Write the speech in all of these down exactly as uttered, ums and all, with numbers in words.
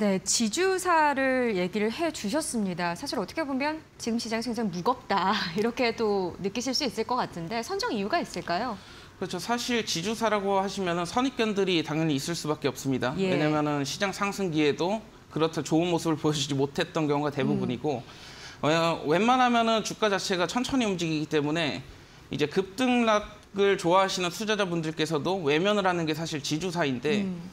네, 지주사를 얘기를 해주셨습니다. 사실 어떻게 보면 지금 시장이 굉장히 무겁다 이렇게 또 느끼실 수 있을 것 같은데 선정 이유가 있을까요? 그렇죠. 사실 지주사라고 하시면 선입견들이 당연히 있을 수밖에 없습니다. 예. 왜냐하면 시장 상승기에도 그렇다 좋은 모습을 보여주지 못했던 경우가 대부분이고 음. 어, 웬만하면 주가 자체가 천천히 움직이기 때문에 이제 급등락을 좋아하시는 투자자분들께서도 외면을 하는 게 사실 지주사인데 음.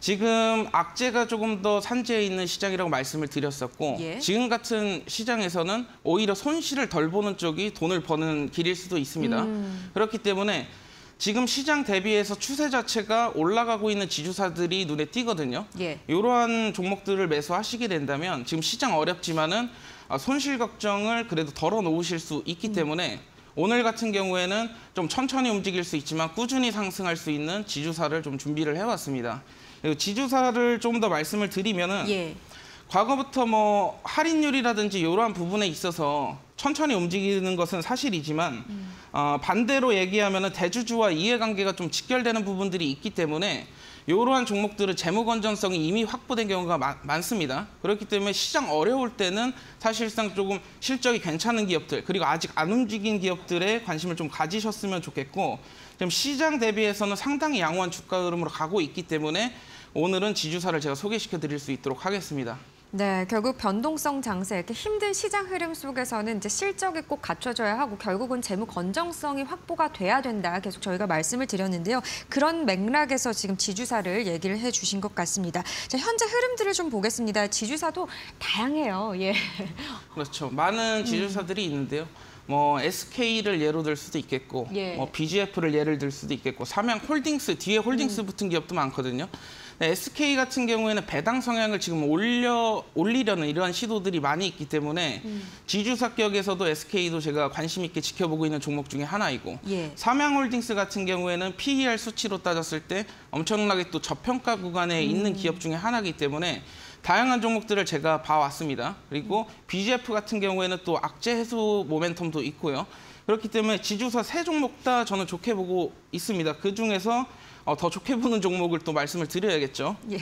지금 악재가 조금 더 산재해 있는 시장이라고 말씀을 드렸었고 예. 지금 같은 시장에서는 오히려 손실을 덜 보는 쪽이 돈을 버는 길일 수도 있습니다. 음. 그렇기 때문에 지금 시장 대비해서 추세 자체가 올라가고 있는 지주사들이 눈에 띄거든요. 예. 이러한 종목들을 매수하시게 된다면 지금 시장 어렵지만은 손실 걱정을 그래도 덜어놓으실 수 있기 음. 때문에 오늘 같은 경우에는 좀 천천히 움직일 수 있지만 꾸준히 상승할 수 있는 지주사를 좀 준비를 해왔습니다. 그리고 지주사를 좀 더 말씀을 드리면은 예. 과거부터 뭐 할인율이라든지 이러한 부분에 있어서 천천히 움직이는 것은 사실이지만 음. 어, 반대로 얘기하면은 대주주와 이해관계가 좀 직결되는 부분들이 있기 때문에 이러한 종목들은 재무 건전성이 이미 확보된 경우가 마, 많습니다. 그렇기 때문에 시장 어려울 때는 사실상 조금 실적이 괜찮은 기업들 그리고 아직 안 움직인 기업들에 관심을 좀 가지셨으면 좋겠고 지금 시장 대비해서는 상당히 양호한 주가 흐름으로 가고 있기 때문에 오늘은 지주사를 제가 소개시켜 드릴 수 있도록 하겠습니다. 네, 결국 변동성 장세, 이렇게 힘든 시장 흐름 속에서는 이제 실적이 꼭 갖춰져야 하고 결국은 재무 건전성이 확보가 돼야 된다. 계속 저희가 말씀을 드렸는데요. 그런 맥락에서 지금 지주사를 얘기를 해주신 것 같습니다. 자, 현재 흐름들을 좀 보겠습니다. 지주사도 다양해요. 예. 그렇죠. 많은 지주사들이 음. 있는데요. 뭐 에스케이를 예로 들 수도 있겠고, 예. 뭐 비지에프를 예를 들 수도 있겠고, 삼양홀딩스 뒤에 홀딩스 음. 붙은 기업도 많거든요. 에스케이 같은 경우에는 배당 성향을 지금 올려 올리려는 이러한 시도들이 많이 있기 때문에 음. 지주사격에서도 에스케이도 제가 관심 있게 지켜보고 있는 종목 중에 하나이고 예. 삼양홀딩스 같은 경우에는 피이알 수치로 따졌을 때 엄청나게 또 저평가 구간에 음. 있는 기업 중에 하나이기 때문에 다양한 종목들을 제가 봐왔습니다. 그리고 음. 비지에프 같은 경우에는 또 악재 해소 모멘텀도 있고요. 그렇기 때문에 지주사 세 종목 다 저는 좋게 보고 있습니다. 그중에서 어, 더 좋게 보는 종목을 또 말씀을 드려야겠죠. 예.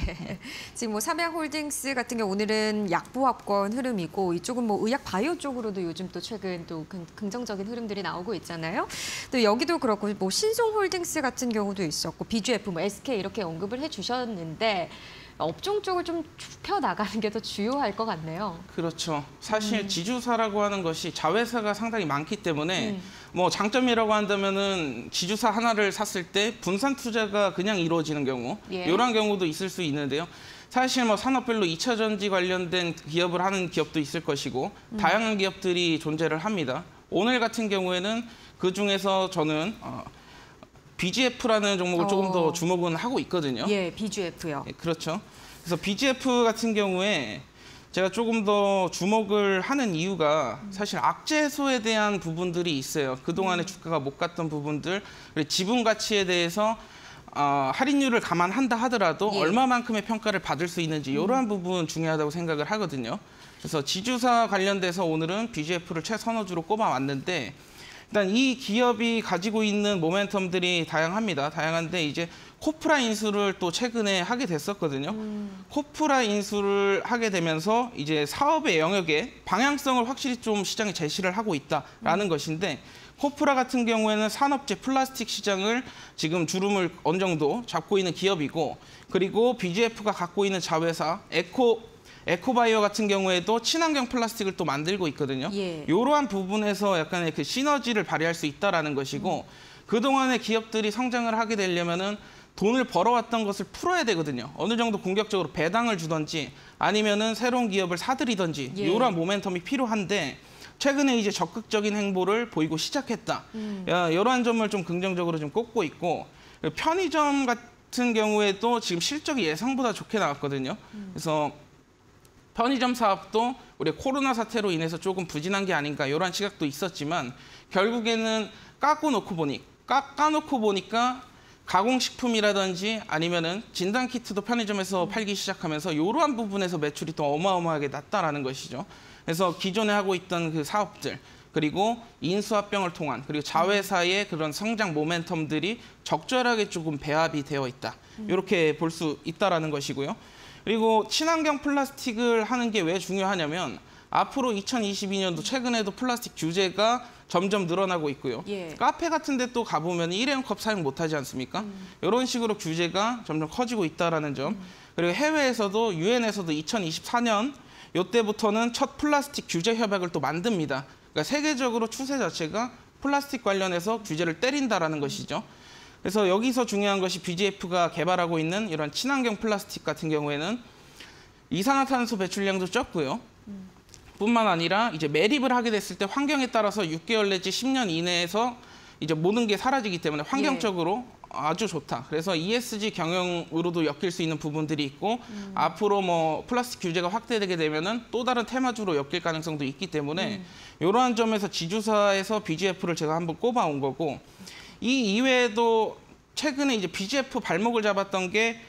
지금 뭐 삼양홀딩스 같은 경우 오늘은 약보합권 흐름이고 이쪽은 뭐 의약 바이오 쪽으로도 요즘 또 최근 또 긍정적인 흐름들이 나오고 있잖아요. 또 여기도 그렇고 뭐 신송홀딩스 같은 경우도 있었고 비지에프, 뭐 에스케이 이렇게 언급을 해주셨는데 업종 쪽을 좀 좁혀 나가는 게 더 주요할 것 같네요. 그렇죠. 사실 음. 지주사라고 하는 것이 자회사가 상당히 많기 때문에 음. 뭐 장점이라고 한다면은 지주사 하나를 샀을 때 분산 투자가 그냥 이루어지는 경우 예. 이런 경우도 있을 수 있는데요. 사실 뭐 산업별로 이차 전지 관련된 기업을 하는 기업도 있을 것이고 음. 다양한 기업들이 존재를 합니다. 오늘 같은 경우에는 그중에서 저는 어, 비지에프라는 종목을 어. 조금 더 주목은 하고 있거든요. 예, 비지에프요. 예, 그렇죠. 그래서 비지에프 같은 경우에 제가 조금 더 주목을 하는 이유가 사실 악재 해소에 대한 부분들이 있어요. 그동안에 음. 주가가 못 갔던 부분들, 그리고 지분 가치에 대해서 어, 할인율을 감안한다 하더라도 예. 얼마만큼의 평가를 받을 수 있는지 이러한 음. 부분 중요하다고 생각을 하거든요. 그래서 지주사 관련돼서 오늘은 비지에프를 최선호주로 꼽아왔는데 일단 이 기업이 가지고 있는 모멘텀들이 다양합니다. 다양한데 이제 코프라 인수를 또 최근에 하게 됐었거든요. 음. 코프라 인수를 하게 되면서 이제 사업의 영역에 방향성을 확실히 좀 시장에 제시를 하고 있다라는 음. 것인데 코프라 같은 경우에는 산업재 플라스틱 시장을 지금 주름을 어느 정도 잡고 있는 기업이고 그리고 비지에프가 갖고 있는 자회사 에코 에코바이오 같은 경우에도 친환경 플라스틱을 또 만들고 있거든요. 예. 이러한 부분에서 약간의 그 시너지를 발휘할 수 있다는 것이고 음. 그동안에 기업들이 성장을 하게 되려면은 돈을 벌어왔던 것을 풀어야 되거든요. 어느 정도 공격적으로 배당을 주든지 아니면은 새로운 기업을 사들이든지 예. 이러한 모멘텀이 필요한데 최근에 이제 적극적인 행보를 보이고 시작했다. 음. 이러한 점을 좀 긍정적으로 좀 꼽고 있고 편의점 같은 경우에도 지금 실적이 예상보다 좋게 나왔거든요. 음. 그래서 편의점 사업도 우리 코로나 사태로 인해서 조금 부진한 게 아닌가 이런 시각도 있었지만 결국에는 까고 놓고 보니 까, 까놓고 보니까 가공식품이라든지 아니면은 진단키트도 편의점에서 음. 팔기 시작하면서 이러한 부분에서 매출이 더 어마어마하게 났다라는 것이죠. 그래서 기존에 하고 있던 그 사업들 그리고 인수합병을 통한 그리고 자회사의 그런 성장 모멘텀들이 적절하게 조금 배합이 되어 있다. 음. 이렇게 볼 수 있다라는 것이고요. 그리고 친환경 플라스틱을 하는 게 왜 중요하냐면 앞으로 이천이십이 년도 최근에도 플라스틱 규제가 점점 늘어나고 있고요. 예. 카페 같은 데 또 가보면 일회용 컵 사용 못하지 않습니까? 음. 이런 식으로 규제가 점점 커지고 있다는 점. 음. 그리고 해외에서도 유엔에서도 이천이십사 년 이때부터는 첫 플라스틱 규제 협약을 또 만듭니다. 그러니까 세계적으로 추세 자체가 플라스틱 관련해서 규제를 때린다라는 것이죠. 그래서 여기서 중요한 것이 비지에프가 개발하고 있는 이런 친환경 플라스틱 같은 경우에는 이산화탄소 배출량도 적고요. 음. 뿐만 아니라 이제 매립을 하게 됐을 때 환경에 따라서 육 개월 내지 십 년 이내에서 이제 모든 게 사라지기 때문에 환경적으로 예. 아주 좋다. 그래서 이에스지 경영으로도 엮일 수 있는 부분들이 있고 음. 앞으로 뭐 플라스틱 규제가 확대되게 되면은 또 다른 테마주로 엮일 가능성도 있기 때문에 음. 이러한 점에서 지주사에서 비지에프를 제가 한번 꼽아온 거고 이 이외에도 최근에 이제 비지에프 발목을 잡았던 게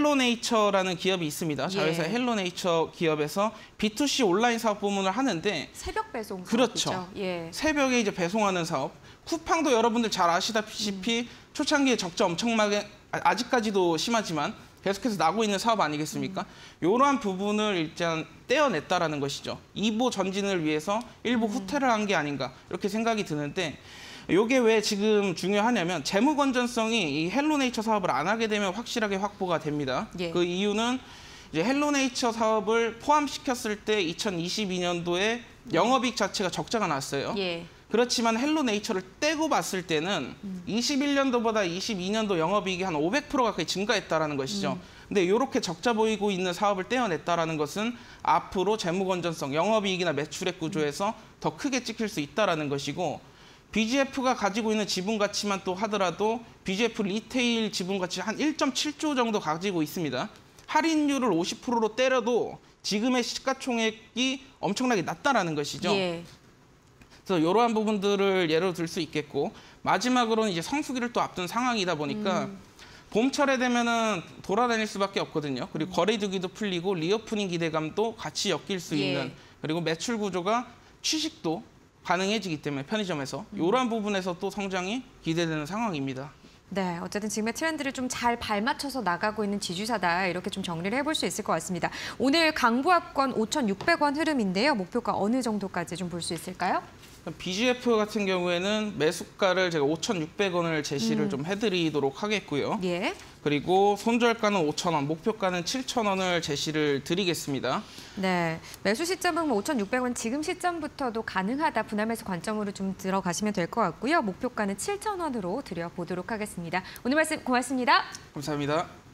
헬로네이처라는 기업이 있습니다. 자회사 예. 헬로네이처 기업에서 비투씨 온라인 사업 부문을 하는데 새벽 배송 그렇죠. 사업이죠. 예. 새벽에 이제 배송하는 사업. 쿠팡도 여러분들 잘 아시다시피 음. 초창기에 적자 엄청나게 아직까지도 심하지만 계속해서 나고 있는 사업 아니겠습니까? 음. 이러한 부분을 일단 떼어냈다라는 것이죠. 이보 전진을 위해서 일부 음. 후퇴를 한 게 아닌가 이렇게 생각이 드는데 이게 왜 지금 중요하냐면 재무 건전성이 이 헬로네이처 사업을 안 하게 되면 확실하게 확보가 됩니다. 예. 그 이유는 이제 헬로네이처 사업을 포함시켰을 때 이천이십이 년도에 영업이익 자체가 적자가 났어요. 예. 그렇지만 헬로네이처를 떼고 봤을 때는 음. 이십일 년도보다 이십이 년도 영업이익이 한 오백 퍼센트 가까이 증가했다라는 것이죠. 음. 근데 이렇게 적자 보이고 있는 사업을 떼어냈다라는 것은 앞으로 재무 건전성, 영업이익이나 매출액 구조에서 음. 더 크게 찍힐 수 있다라는 것이고 비지에프가 가지고 있는 지분 가치만 또 하더라도 비지에프 리테일 지분 가치 한 일 점 칠 조 정도 가지고 있습니다. 할인율을 오십 퍼센트로 때려도 지금의 시가총액이 엄청나게 낮다라는 것이죠. 예. 그래서 이러한 부분들을 예로 들 수 있겠고 마지막으로는 이제 성수기를 또 앞둔 상황이다 보니까 음. 봄철에 되면은 돌아다닐 수밖에 없거든요. 그리고 음. 거리두기도 풀리고 리오프닝 기대감도 같이 엮일 수 예. 있는 그리고 매출 구조가 취식도 가능해지기 때문에 편의점에서 음. 이러한 부분에서 또 성장이 기대되는 상황입니다. 네, 어쨌든 지금의 트렌드를 좀 잘 발맞춰서 나가고 있는 지주사다 이렇게 좀 정리를 해볼 수 있을 것 같습니다. 오늘 강부합권 오천육백 원 흐름인데요. 목표가 어느 정도까지 좀 볼 수 있을까요? 비지에프 같은 경우에는 매수가를 제가 오천육백 원을 제시를 음. 좀 해드리도록 하겠고요. 예. 그리고 손절가는 오천 원, 목표가는 칠천 원을 제시를 드리겠습니다. 네, 매수 시점은 뭐 오천육백 원 지금 시점부터도 가능하다 분할매수 관점으로 좀 들어가시면 될 것 같고요. 목표가는 칠천 원으로 드려보도록 하겠습니다. 오늘 말씀 고맙습니다. 감사합니다.